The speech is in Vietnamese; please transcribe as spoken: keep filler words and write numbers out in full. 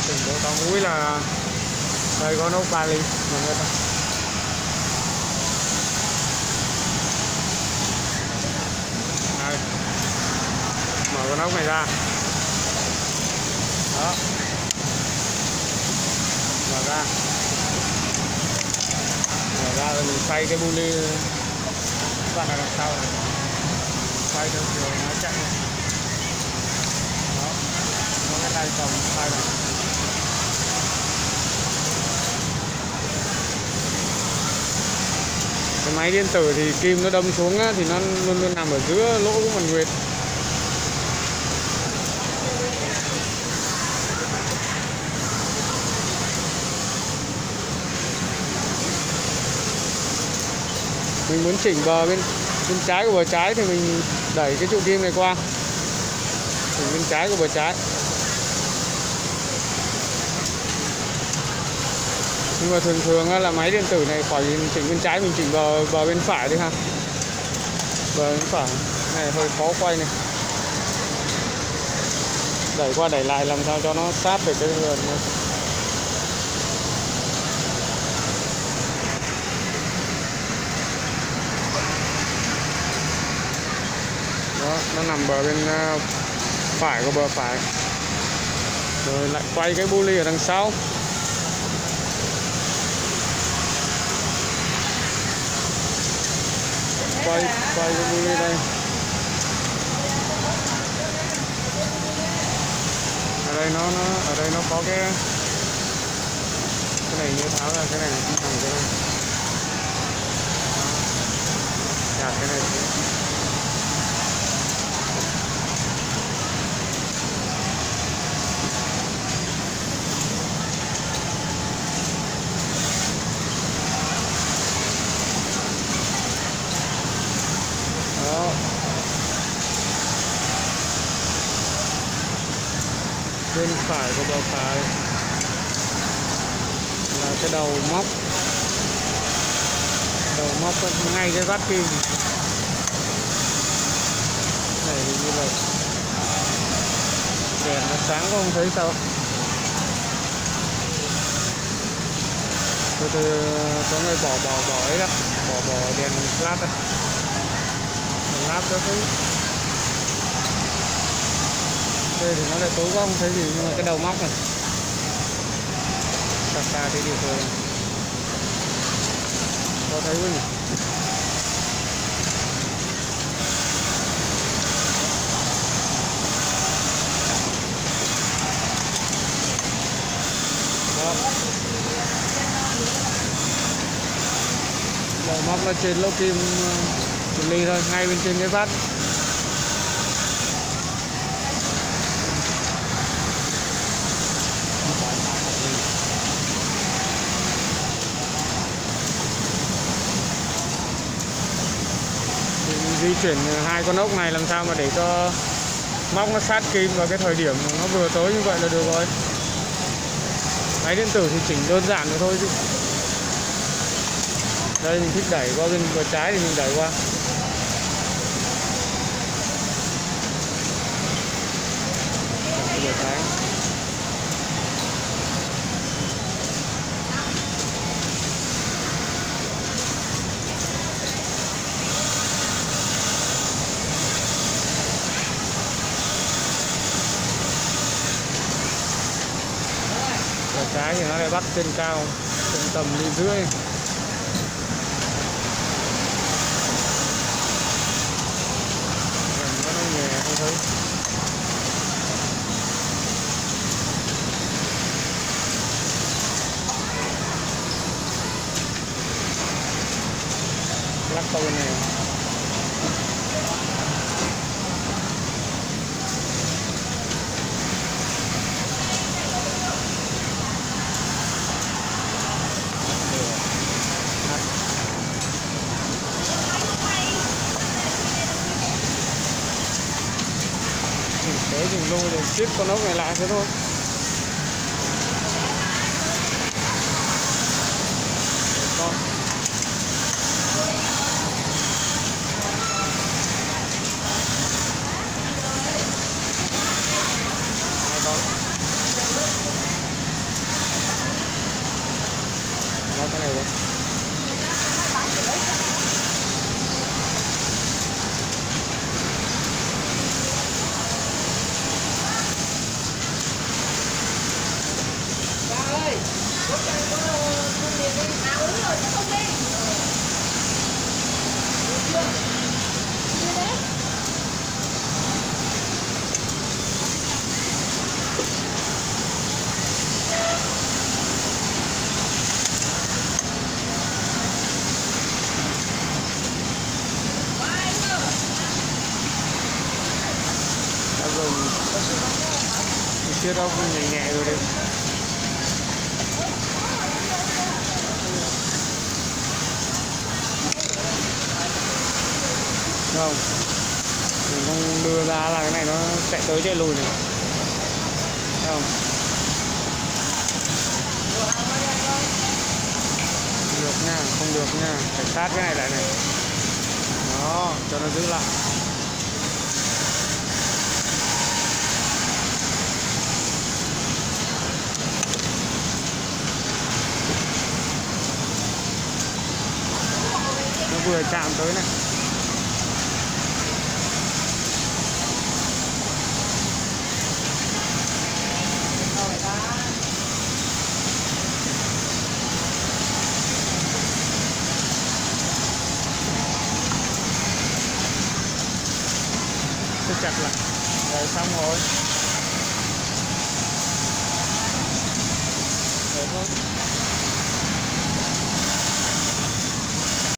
chỉnh bộ tàu mũi là đây có nốt ba ly mọi người ta. Đây. Mở con ốc này ra. Đó. Mở ra. Mở ra rồi mình xoay cái bu ly bạn ở đằng sau này. Xoay theo chiều nó chạy này. Đó. Nó cái tay cầm xoay này. Cái máy điện tử thì kim nó đâm xuống á, thì nó luôn luôn nằm ở giữa lỗ của phần nguyệt. Mình muốn chỉnh bờ bên bên trái của bờ trái thì mình đẩy cái trụ kim này qua, chỉnh bên trái của bờ trái. Nhưng mà thường thường là máy điện tử này khỏi chỉnh bên trái mình chỉnh bờ bờ bên phải đi ha. Bờ bên phải này hơi khó quay này. Đẩy qua đẩy lại làm sao cho nó sát về cái vườn này. Đó, nó nằm bờ bên phải của bờ phải. Rồi lại quay cái bu ly ở đằng sau. Quay, quay cái bu ly đây. Ở đây nó, nó ở đây nó có cái cái này như tháo ra cái này này, nằm cái này. Chặt cái này. Đó. Bên phải của bờ phải là cái đầu móc, đầu móc ngay cái vát kim này như vậy. Đèn nó sáng không thấy sao. Từ từ có người bỏ bỏ bỏ ấy đó, bỏ bỏ đèn flash đó. Lắp đó thứ. Đây thì nó lại tối quá không thấy gì, nhưng mà cái đầu móc này đặt ra thấy điều rồi. Có thấy không nhỉ? Đó. Đầu móc nó trên lỗ kim một ly thôi, ngay bên trên cái vát. Di chuyển hai con ốc này làm sao mà để cho móc nó sát kim vào cái thời điểm nó vừa tới như vậy là được rồi. Máy điện tử thì chỉnh đơn giản rồi thôi chứ. Đây mình thích đẩy qua bên bờ trái thì mình đẩy qua. Bờ trái. Bờ trái thì nó lại bắt trên cao, trên tầm ly rưỡi. Không thấy. Lắc câu này. Để dùng luôn để ship con ốc này lại thế thôi. Con. Hai con. được. Chưa đâu, nhẹ nhẹ rồi đấy. Không, mình không đưa ra là cái này nó chạy tới chạy lùi này. Không. Không được nha, không được nha, phải sát cái này lại này. Đó, cho nó giữ lại. Vừa chạm tới này. Cứ chặt lại. Rồi xong rồi. Rồi thôi.